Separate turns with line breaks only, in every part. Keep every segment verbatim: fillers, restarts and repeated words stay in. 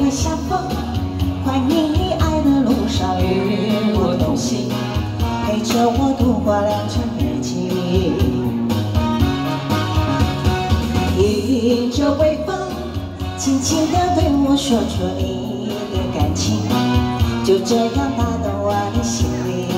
人相逢，欢迎你爱的路上与我同行，陪着我度过良辰美景。迎着微风，轻轻地对我说出你的感情，就这样打动我的心里。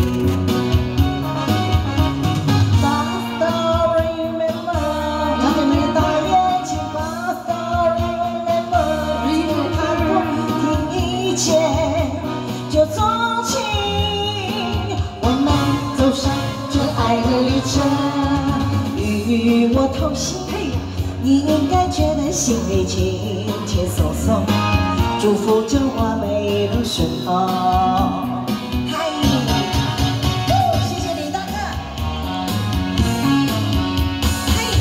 就纵情，我们走上这爱的旅程，与我同行，你应该觉得心里轻轻松松，祝福着我每一路顺风。嗨，谢谢李大哥。嗨，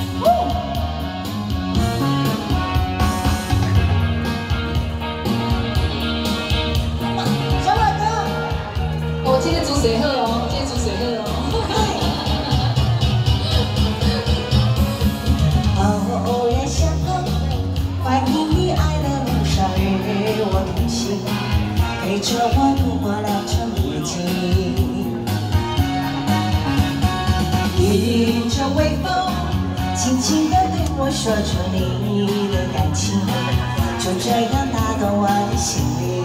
我今天煮水喝哦，今天煮水喝哦。
偶然相逢，欢迎你爱的路上与我同行，陪着我度过良辰美景。迎着微风，轻轻地对我说出你的感情，就这样打动我的心里。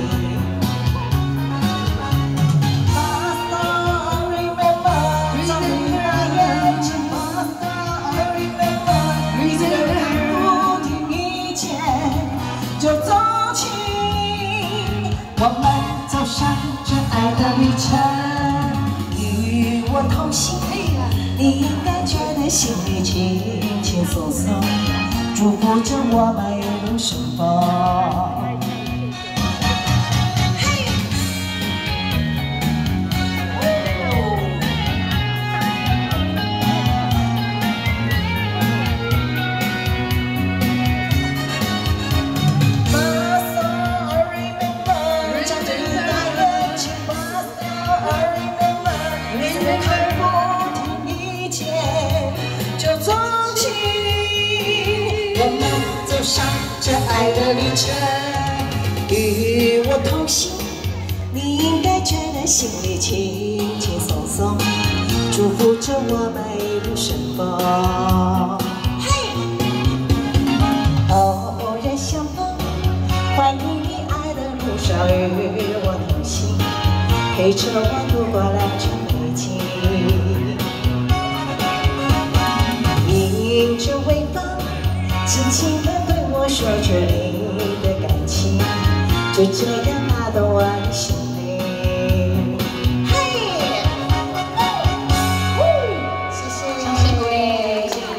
就纵情，我们走上这爱的旅程，与我同行，你应该觉得心里轻轻松松，祝福着我们一路顺风。 上这爱的旅程，与我同行，你应该觉得心里轻轻松松，祝福着我们一路顺风。嘿，偶然相逢，欢迎你爱的路上与我同行，陪着我度过良辰美景。迎着微风，轻轻地。 说出你的感情，就这样。